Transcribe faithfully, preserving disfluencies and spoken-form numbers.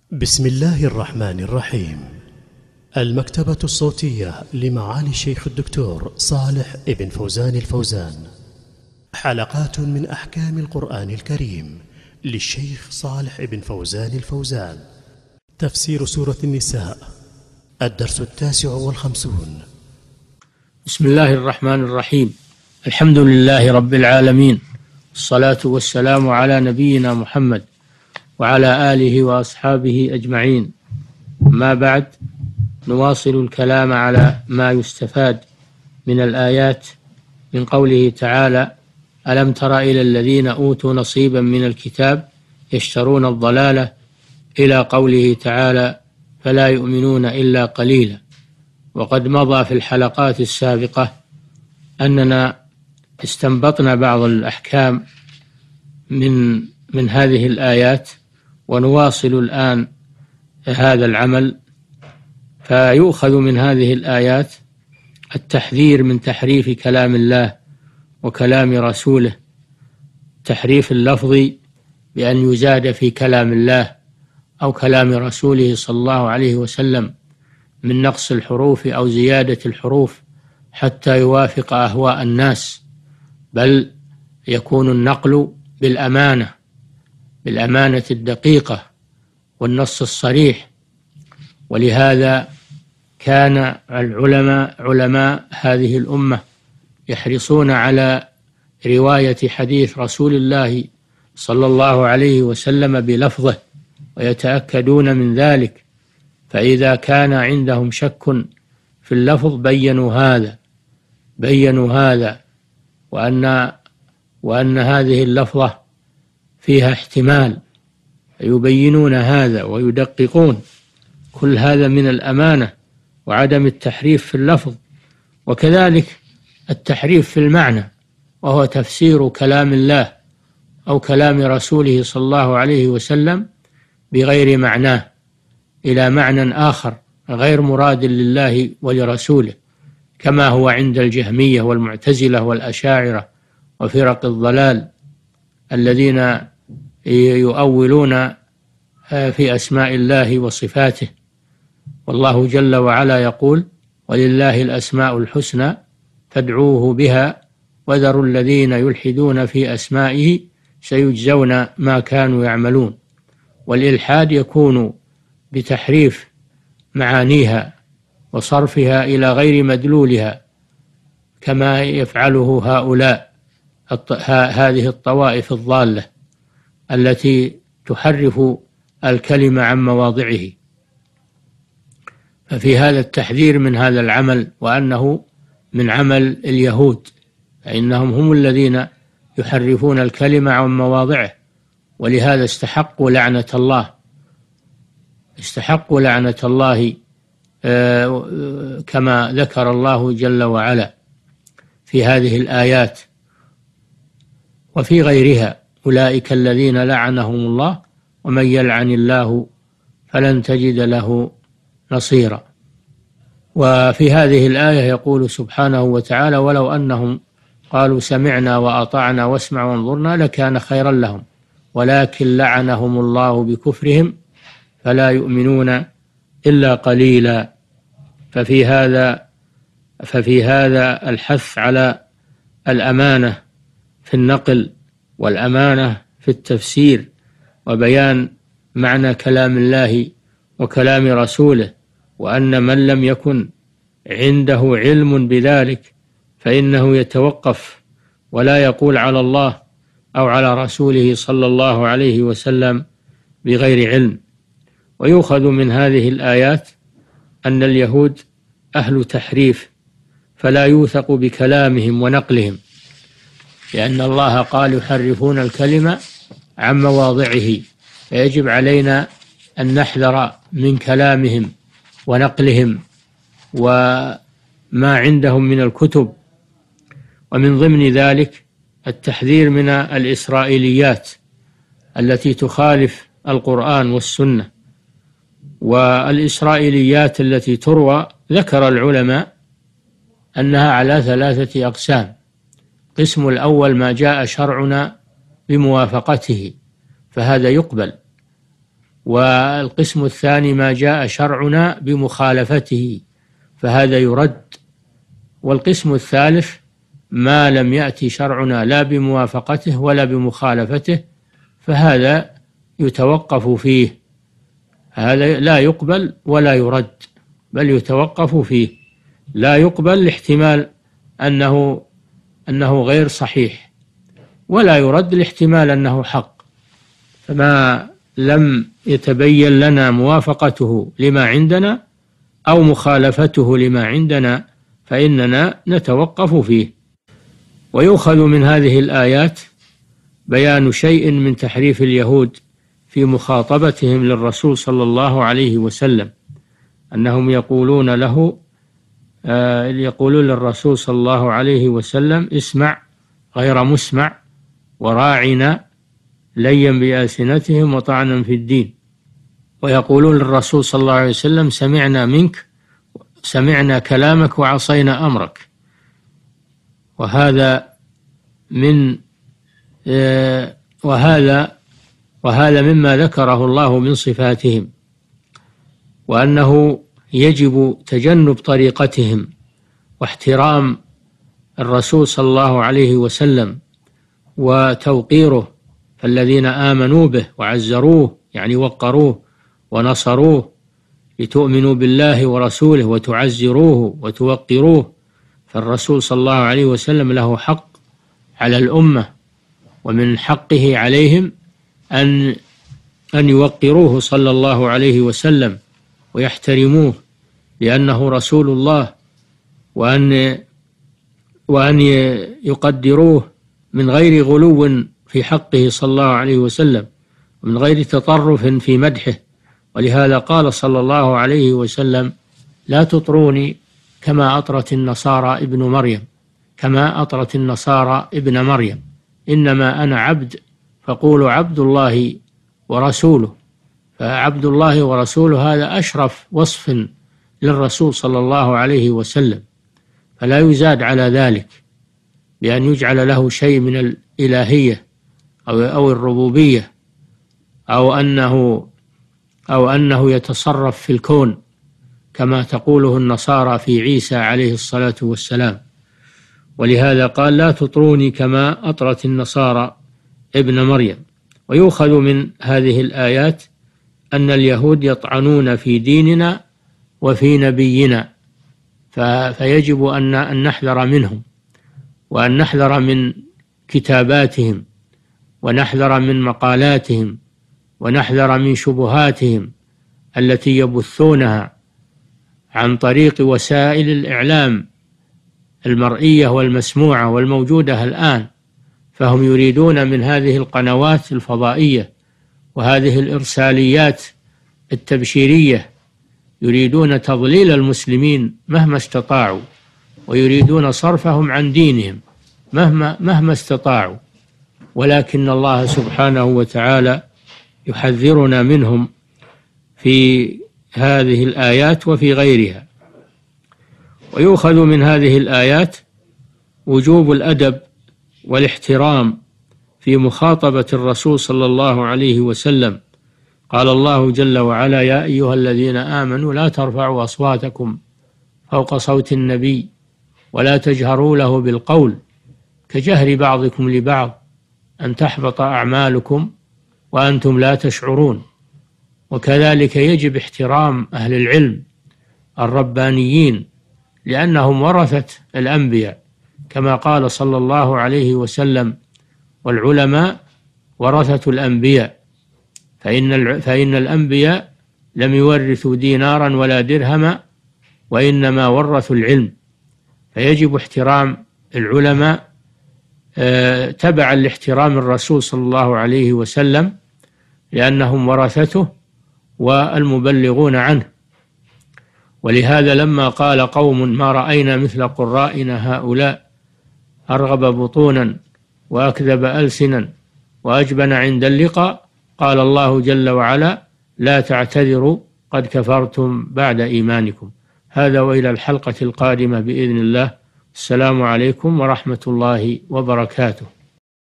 بسم الله الرحمن الرحيم. المكتبة الصوتية لمعالي الشيخ الدكتور صالح ابن فوزان الفوزان، حلقات من أحكام القرآن الكريم للشيخ صالح ابن فوزان الفوزان. تفسير سورة النساء، الدرس التاسع والخمسون. بسم الله الرحمن الرحيم. الحمد لله رب العالمين، الصلاة والسلام على نبينا محمد وعلى آله وأصحابه أجمعين. ما بعد، نواصل الكلام على ما يستفاد من الآيات من قوله تعالى: ألم تر إلى الذين أوتوا نصيبا من الكتاب يشترون الضلالة، إلى قوله تعالى: فلا يؤمنون إلا قليلا. وقد مضى في الحلقات السابقة أننا استنبطنا بعض الأحكام من من هذه الآيات، ونواصل الآن هذا العمل. فيؤخذ من هذه الآيات التحذير من تحريف كلام الله وكلام رسوله، تحريف اللفظ بأن يزاد في كلام الله أو كلام رسوله صلى الله عليه وسلم من نقص الحروف أو زيادة الحروف حتى يوافق أهواء الناس، بل يكون النقل بالأمانة بالأمانة الدقيقة والنص الصريح. ولهذا كان العلماء علماء هذه الأمة يحرصون على رواية حديث رسول الله صلى الله عليه وسلم بلفظه، ويتأكدون من ذلك. فإذا كان عندهم شك في اللفظ بينوا هذا بينوا هذا وأن وأن هذه اللفظة فيها احتمال، يبينون هذا ويدققون. كل هذا من الأمانة وعدم التحريف في اللفظ. وكذلك التحريف في المعنى، وهو تفسير كلام الله أو كلام رسوله صلى الله عليه وسلم بغير معناه إلى معنى آخر غير مراد لله ولرسوله، كما هو عند الجهمية والمعتزلة والأشاعرة وفرق الضلال الذين يؤولون في أسماء الله وصفاته. والله جل وعلا يقول: ولله الأسماء الحسنى فادعوه بها وذروا الذين يلحدون في أسمائه سيجزون ما كانوا يعملون. والإلحاد يكون بتحريف معانيها وصرفها إلى غير مدلولها، كما يفعله هؤلاء هذه الطوائف الضالة التي تحرف الكلمة عن مواضعه. ففي هذا التحذير من هذا العمل، وأنه من عمل اليهود، فإنهم هم الذين يحرفون الكلمة عن مواضعه، ولهذا استحقوا لعنة الله استحقوا لعنة الله كما ذكر الله جل وعلا في هذه الآيات وفي غيرها: أولئك الذين لعنهم الله ومن يلعن الله فلن تجد له نصيرا. وفي هذه الآية يقول سبحانه وتعالى: ولو أنهم قالوا سمعنا وأطعنا واسمع وانظرنا لكان خيرا لهم ولكن لعنهم الله بكفرهم فلا يؤمنون إلا قليلا. ففي هذا ففي هذا الحث على الأمانة في النقل والأمانة في التفسير وبيان معنى كلام الله وكلام رسوله، وأن من لم يكن عنده علم بذلك فإنه يتوقف ولا يقول على الله أو على رسوله صلى الله عليه وسلم بغير علم. ويؤخذ من هذه الآيات أن اليهود أهل تحريف، فلا يوثق بكلامهم ونقلهم، لأن الله قال: يحرفون الكلمة عن مواضعه. فيجب علينا أن نحذر من كلامهم ونقلهم وما عندهم من الكتب. ومن ضمن ذلك التحذير من الإسرائيليات التي تخالف القرآن والسنة. والإسرائيليات التي تروى ذكر العلماء أنها على ثلاثة أقسام: قسم الأول ما جاء شرعنا بموافقته، فهذا يقبل والقسم الثاني ما جاء شرعنا بمخالفته فهذا يرد. والقسم الثالث ما لم يأتي شرعنا لا بموافقته ولا بمخالفته فهذا يتوقف فيه، هذا لا يقبل ولا يرد بل يتوقف فيه. لا يقبل لاحتمال أنه أنه غير صحيح، ولا يرد لاحتمال أنه حق. فما لم يتبين لنا موافقته لما عندنا أو مخالفته لما عندنا فإننا نتوقف فيه. ويؤخذ من هذه الآيات بيان شيء من تحريف اليهود في مخاطبتهم للرسول صلى الله عليه وسلم، أنهم يقولون له آه يقولون للرسول صلى الله عليه وسلم اسمع غير مسمع وراعنا ليا بألسنتهم وطعنا في الدين، ويقولون للرسول صلى الله عليه وسلم سمعنا منك سمعنا كلامك وعصينا أمرك. وهذا من آه وهذا وهذا مما ذكره الله من صفاتهم، وأنه يجب تجنب طريقتهم واحترام الرسول صلى الله عليه وسلم وتوقيره. فالذين آمنوا به وعزروه يعني وقروه ونصروه لتؤمنوا بالله ورسوله وتعزروه وتوقروه، فالرسول صلى الله عليه وسلم له حق على الأمة، ومن حقه عليهم أن أن يوقروه صلى الله عليه وسلم ويحترموه لأنه رسول الله، وأن وأن يقدروه من غير غلو في حقه صلى الله عليه وسلم ومن غير تطرف في مدحه. ولهذا قال صلى الله عليه وسلم لا تطروني كما أطرت النصارى ابن مريم كما أطرت النصارى ابن مريم إنما أنا عبد فقولوا عبد الله ورسوله. فعبد الله ورسوله هذا أشرف وصف للرسول صلى الله عليه وسلم، فلا يزاد على ذلك بأن يجعل له شيء من الإلهية أو أو الربوبية أو أنه أو أنه يتصرف في الكون كما تقوله النصارى في عيسى عليه الصلاة والسلام. ولهذا قال لا تطروني كما أطرت النصارى ابن مريم. ويؤخذ من هذه الآيات أن اليهود يطعنون في ديننا وفي نبينا، فيجب أن نحذر منهم وأن نحذر من كتاباتهم ونحذر من مقالاتهم ونحذر من شبهاتهم التي يبثونها عن طريق وسائل الإعلام المرئية والمسموعة والموجودة الآن. فهم يريدون من هذه القنوات الفضائية وهذه الإرساليات التبشيرية يريدون تضليل المسلمين مهما استطاعوا، ويريدون صرفهم عن دينهم مهما مهما استطاعوا. ولكن الله سبحانه وتعالى يحذرنا منهم في هذه الآيات وفي غيرها. ويؤخذ من هذه الآيات وجوب الأدب والاحترام في مخاطبة الرسول صلى الله عليه وسلم. قال الله جل وعلا يا أيها الذين آمنوا لا ترفعوا أصواتكم فوق صوت النبي ولا تجهروا له بالقول كجهر بعضكم لبعض أن تحبط أعمالكم وأنتم لا تشعرون. وكذلك يجب احترام أهل العلم الربانيين لأنهم ورثة الأنبياء كما قال صلى الله عليه وسلم والعلماء ورثة الأنبياء، فإن, فإن الأنبياء لم يورثوا دينارا ولا درهما وإنما ورثوا العلم. فيجب احترام العلماء تبعا لاحترام الرسول صلى الله عليه وسلم لأنهم ورثته والمبلغون عنه. ولهذا لما قال قوم ما رأينا مثل قرائنا هؤلاء أرغب بطونا وأكذب ألسنا وأجبن عند اللقاء قال الله جل وعلا لا تعتذروا قد كفرتم بعد إيمانكم. هذا وإلى الحلقة القادمة بإذن الله. السلام عليكم ورحمة الله وبركاته.